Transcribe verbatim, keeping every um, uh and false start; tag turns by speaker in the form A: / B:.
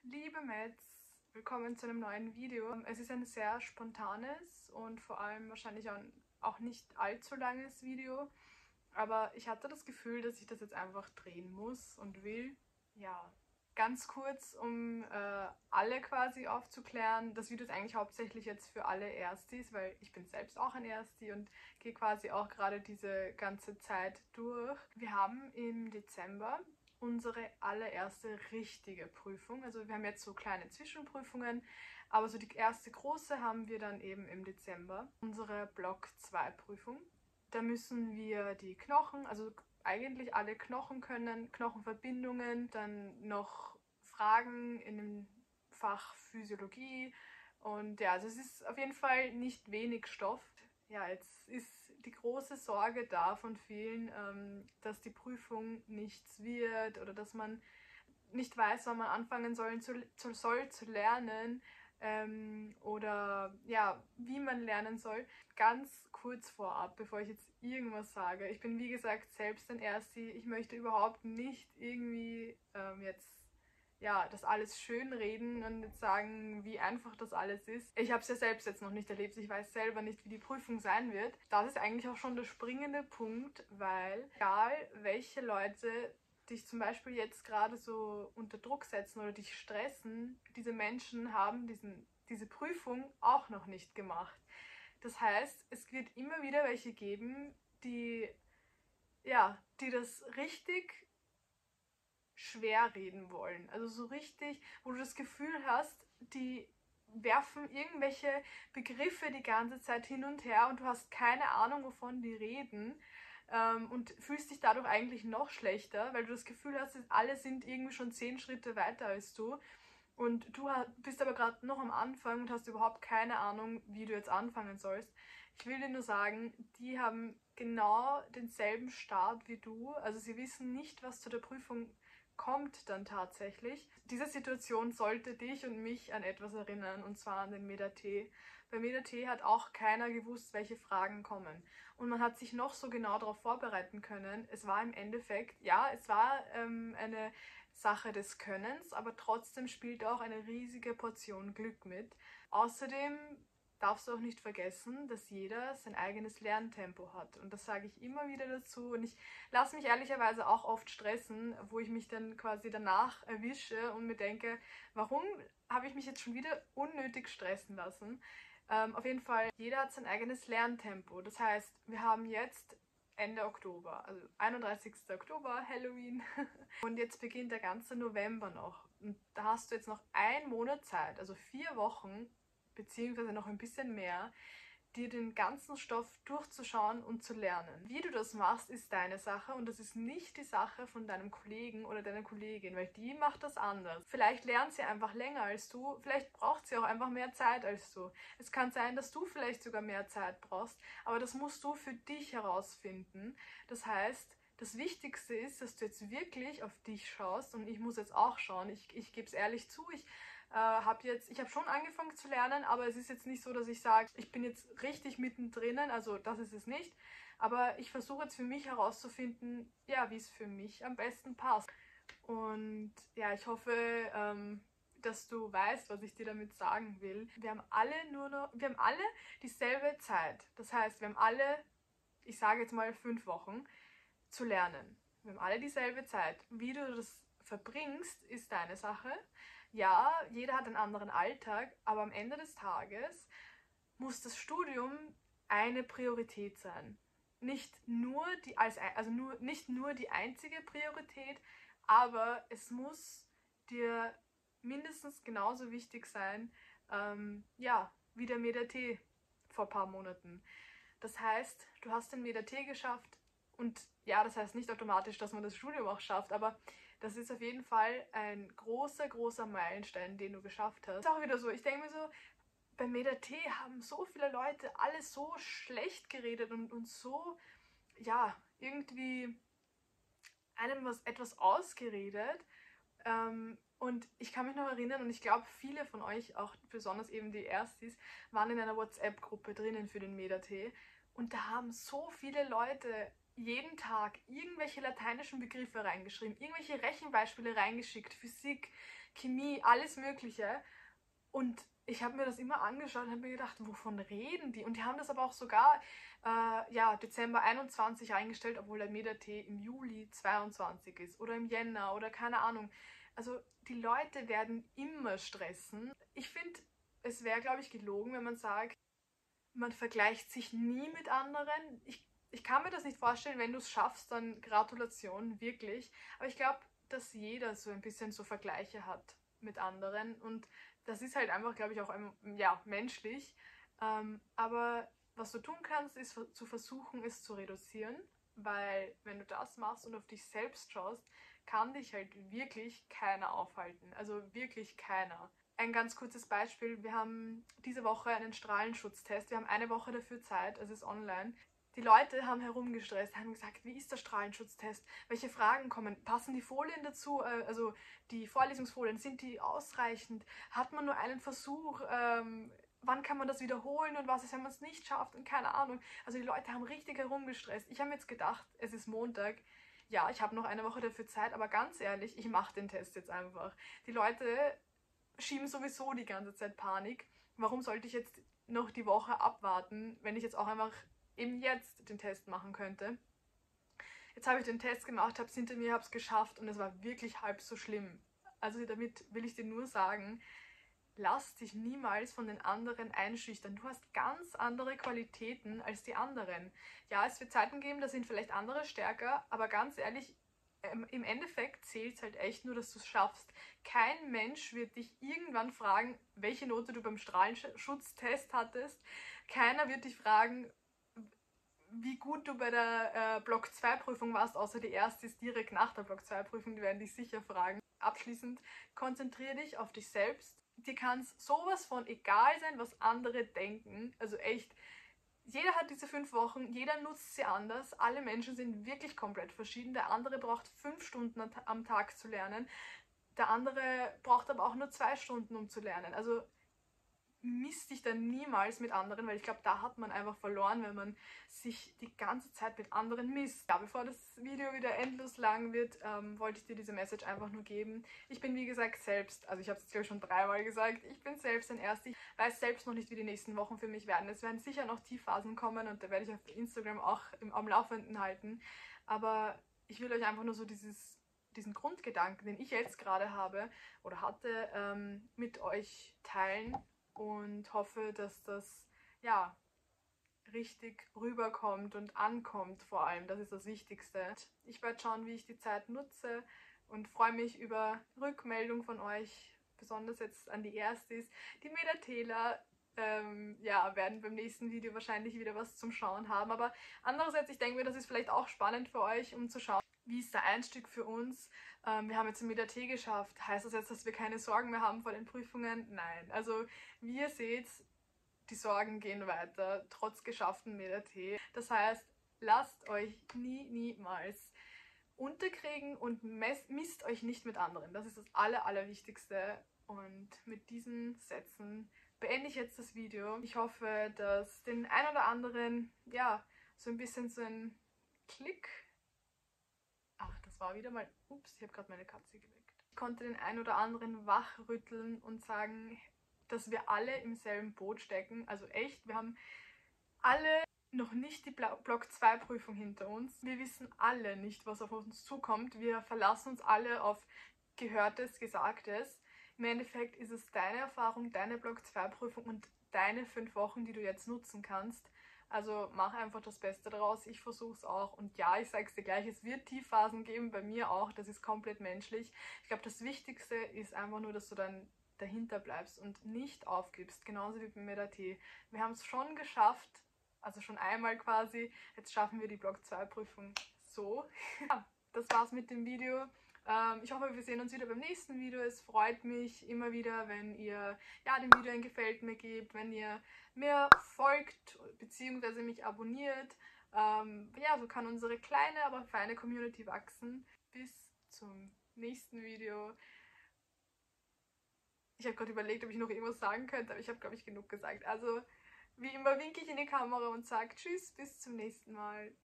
A: Liebe Mets, willkommen zu einem neuen Video. Es ist ein sehr spontanes und vor allem wahrscheinlich auch nicht allzu langes Video, aber ich hatte das Gefühl, dass ich das jetzt einfach drehen muss und will. Ja, ganz kurz, um äh, alle quasi aufzuklären. Das Video ist eigentlich hauptsächlich jetzt für alle Erstis, weil ich bin selbst auch ein Ersti und gehe quasi auch gerade diese ganze Zeit durch. Wir haben im Dezember unsere allererste richtige Prüfung. Also wir haben jetzt so kleine Zwischenprüfungen, aber so die erste große haben wir dann eben im Dezember. Unsere Block zwei Prüfung. Da müssen wir die Knochen, also eigentlich alle Knochen können, Knochenverbindungen, dann noch Fragen in dem Fach Physiologie und ja, also es ist auf jeden Fall nicht wenig Stoff. Ja, jetzt ist die große Sorge da von vielen, ähm, dass die Prüfung nichts wird oder dass man nicht weiß, wann man anfangen soll zu, zu, soll, zu lernen ähm, oder ja, wie man lernen soll. Ganz kurz vorab, bevor ich jetzt irgendwas sage. Ich bin wie gesagt selbst ein Ersti. Ich möchte überhaupt nicht irgendwie ähm, jetzt ja, das alles schönreden und jetzt sagen, wie einfach das alles ist. Ich habe es ja selbst jetzt noch nicht erlebt. Ich weiß selber nicht, wie die Prüfung sein wird. Das ist eigentlich auch schon der springende Punkt, weil egal welche Leute dich zum Beispiel jetzt gerade so unter Druck setzen oder dich stressen, diese Menschen haben diesen, diese Prüfung auch noch nicht gemacht. Das heißt, es wird immer wieder welche geben, die, ja, die das richtig schwer reden wollen. Also so richtig, wo du das Gefühl hast, die werfen irgendwelche Begriffe die ganze Zeit hin und her und du hast keine Ahnung, wovon die reden ähm, und fühlst dich dadurch eigentlich noch schlechter, weil du das Gefühl hast, alle sind irgendwie schon zehn Schritte weiter als du und du bist aber gerade noch am Anfang und hast überhaupt keine Ahnung, wie du jetzt anfangen sollst. Ich will dir nur sagen, die haben genau denselben Start wie du, also sie wissen nicht, was zu der Prüfung kommt dann tatsächlich. Diese Situation sollte dich und mich an etwas erinnern, und zwar an den MEDA-T. Bei MEDA-T hat auch keiner gewusst, welche Fragen kommen. Und man hat sich noch so genau darauf vorbereiten können. Es war im Endeffekt, ja, es war ähm, eine Sache des Könnens, aber trotzdem spielt auch eine riesige Portion Glück mit. Außerdem darfst du auch nicht vergessen, dass jeder sein eigenes Lerntempo hat. Und das sage ich immer wieder dazu. Und ich lasse mich ehrlicherweise auch oft stressen, wo ich mich dann quasi danach erwische und mir denke, warum habe ich mich jetzt schon wieder unnötig stressen lassen? Ähm, auf jeden Fall, jeder hat sein eigenes Lerntempo. Das heißt, wir haben jetzt Ende Oktober, also einunddreißigster Oktober, Halloween. Und jetzt beginnt der ganze November noch. Und da hast du jetzt noch einen Monat Zeit, also vier Wochen, beziehungsweise noch ein bisschen mehr, dir den ganzen Stoff durchzuschauen und zu lernen. Wie du das machst, ist deine Sache und das ist nicht die Sache von deinem Kollegen oder deiner Kollegin, weil die macht das anders. Vielleicht lernt sie einfach länger als du, vielleicht braucht sie auch einfach mehr Zeit als du. Es kann sein, dass du vielleicht sogar mehr Zeit brauchst, aber das musst du für dich herausfinden. Das heißt, das Wichtigste ist, dass du jetzt wirklich auf dich schaust und ich muss jetzt auch schauen. Ich, ich gebe es ehrlich zu, ich äh, habe jetzt, ich habe schon angefangen zu lernen, aber es ist jetzt nicht so, dass ich sage, ich bin jetzt richtig mittendrin, also das ist es nicht. Aber ich versuche jetzt für mich herauszufinden, ja, wie es für mich am besten passt. Und ja, ich hoffe, ähm, dass du weißt, was ich dir damit sagen will. Wir haben alle nur noch, wir haben alle dieselbe Zeit. Das heißt, wir haben alle, ich sage jetzt mal fünf Wochen, zu lernen. Wir haben alle dieselbe Zeit. Wie du das verbringst, ist deine Sache. Ja, jeder hat einen anderen Alltag, aber am Ende des Tages muss das Studium eine Priorität sein. Nicht nur die, als, also nur, nicht nur die einzige Priorität, aber es muss dir mindestens genauso wichtig sein, ähm, ja, wie der MEDA-T vor ein paar Monaten. Das heißt, du hast den MEDA-T geschafft und ja, das heißt nicht automatisch, dass man das Studium auch schafft, aber das ist auf jeden Fall ein großer, großer Meilenstein, den du geschafft hast. Ist auch wieder so, ich denke mir so, bei MEDA-T haben so viele Leute alles so schlecht geredet und, und so, ja, irgendwie einem was etwas ausgeredet. Ähm, und ich kann mich noch erinnern, und ich glaube, viele von euch, auch besonders eben die Erstis, waren in einer WhatsApp-Gruppe drinnen für den MEDA-T. Und da haben so viele Leute jeden Tag irgendwelche lateinischen Begriffe reingeschrieben, irgendwelche Rechenbeispiele reingeschickt, Physik, Chemie, alles Mögliche. Und ich habe mir das immer angeschaut und habe mir gedacht, wovon reden die? Und die haben das aber auch sogar äh, ja, Dezember einundzwanzig eingestellt, obwohl der Meda-T im Juli zweiundzwanzig ist oder im Jänner oder keine Ahnung. Also die Leute werden immer stressen. Ich finde, es wäre, glaube ich, gelogen, wenn man sagt, man vergleicht sich nie mit anderen. Ich, ich kann mir das nicht vorstellen, wenn du es schaffst, dann Gratulation, wirklich. Aber ich glaube, dass jeder so ein bisschen so Vergleiche hat mit anderen und das ist halt einfach, glaube ich, auch ja, menschlich. Ähm, aber was du tun kannst, ist zu versuchen, es zu reduzieren, weil wenn du das machst und auf dich selbst schaust, kann dich halt wirklich keiner aufhalten. Also wirklich keiner. Ein ganz kurzes Beispiel, wir haben diese Woche einen Strahlenschutztest, wir haben eine Woche dafür Zeit, es ist online. Die Leute haben herumgestresst, haben gesagt, wie ist der Strahlenschutztest? Welche Fragen kommen? Passen die Folien dazu? Also die Vorlesungsfolien, sind die ausreichend? Hat man nur einen Versuch? Ähm, wann kann man das wiederholen und was ist, wenn man es nicht schafft? Und keine Ahnung. Also die Leute haben richtig herumgestresst. Ich habe mir jetzt gedacht, es ist Montag. Ja, ich habe noch eine Woche dafür Zeit, aber ganz ehrlich, ich mache den Test jetzt einfach. Die Leute schieben sowieso die ganze Zeit Panik. Warum sollte ich jetzt noch die Woche abwarten, wenn ich jetzt auch einfach eben jetzt den Test machen könnte? Jetzt habe ich den Test gemacht, habe es hinter mir, habe es geschafft und es war wirklich halb so schlimm. Also damit will ich dir nur sagen, lass dich niemals von den anderen einschüchtern. Du hast ganz andere Qualitäten als die anderen. Ja, es wird Zeiten geben, da sind vielleicht andere stärker, aber ganz ehrlich, im Endeffekt zählt es halt echt nur, dass du es schaffst. Kein Mensch wird dich irgendwann fragen, welche Note du beim Strahlenschutztest hattest. Keiner wird dich fragen, wie gut du bei der äh, Block zwei Prüfung warst, außer die erste ist direkt nach der Block zwei Prüfung, die werden dich sicher fragen. Abschließend, konzentriere dich auf dich selbst. Dir kann es sowas von egal sein, was andere denken. Also echt, jeder hat diese fünf Wochen, jeder nutzt sie anders. Alle Menschen sind wirklich komplett verschieden. Der andere braucht fünf Stunden am Tag zu lernen. Der andere braucht aber auch nur zwei Stunden, um zu lernen. Also misst dich dann niemals mit anderen, weil ich glaube, da hat man einfach verloren, wenn man sich die ganze Zeit mit anderen misst. Ja, bevor das Video wieder endlos lang wird, ähm, wollte ich dir diese Message einfach nur geben. Ich bin, wie gesagt, selbst, also ich habe es jetzt glaube ich schon dreimal gesagt, ich bin selbst ein Erster. Ich weiß selbst noch nicht, wie die nächsten Wochen für mich werden. Es werden sicher noch Tiefphasen kommen und da werde ich auf Instagram auch im, am Laufenden halten. Aber ich will euch einfach nur so dieses, diesen Grundgedanken, den ich jetzt gerade habe oder hatte, ähm, mit euch teilen. Und hoffe, dass das ja richtig rüberkommt und ankommt vor allem. Das ist das Wichtigste. Ich werde schauen, wie ich die Zeit nutze und freue mich über Rückmeldung von euch, besonders jetzt an die Erstis. Die Meda-Täler ähm, ja, werden beim nächsten Video wahrscheinlich wieder was zum Schauen haben. Aber andererseits, ich denke mir, das ist vielleicht auch spannend für euch, um zu schauen, wie ist der Einstieg für uns? Ähm, wir haben jetzt den Meda-T geschafft. Heißt das jetzt, dass wir keine Sorgen mehr haben vor den Prüfungen? Nein. Also wie ihr seht, die Sorgen gehen weiter, trotz geschafften Meda-T. Das heißt, lasst euch nie, niemals unterkriegen und misst euch nicht mit anderen. Das ist das Aller, Allerwichtigste. Und mit diesen Sätzen beende ich jetzt das Video. Ich hoffe, dass den ein oder anderen, ja, so ein bisschen so ein Klick. Ach, das war wieder mal, ups, ich habe gerade meine Katze geweckt. Ich konnte den einen oder anderen wachrütteln und sagen, dass wir alle im selben Boot stecken. Also echt, wir haben alle noch nicht die Block zwei Prüfung hinter uns. Wir wissen alle nicht, was auf uns zukommt. Wir verlassen uns alle auf Gehörtes, Gesagtes. Im Endeffekt ist es deine Erfahrung, deine Block zwei Prüfung und deine fünf Wochen, die du jetzt nutzen kannst. Also mach einfach das Beste daraus. Ich versuche es auch. Und ja, ich sage es dir gleich, es wird Tiefphasen geben, bei mir auch. Das ist komplett menschlich. Ich glaube, das Wichtigste ist einfach nur, dass du dann dahinter bleibst und nicht aufgibst. Genauso wie beim Meda-T. Wir haben es schon geschafft, also schon einmal quasi. Jetzt schaffen wir die Block zwei Prüfung so. Ja, das war's mit dem Video. Ich hoffe, wir sehen uns wieder beim nächsten Video. Es freut mich immer wieder, wenn ihr ja, dem Video ein Gefällt mir gebt, wenn ihr mir folgt bzw. mich abonniert. Ähm, ja, so kann unsere kleine, aber feine Community wachsen. Bis zum nächsten Video. Ich habe gerade überlegt, ob ich noch irgendwas sagen könnte, aber ich habe, glaube ich, genug gesagt. Also, wie immer winke ich in die Kamera und sage Tschüss, bis zum nächsten Mal.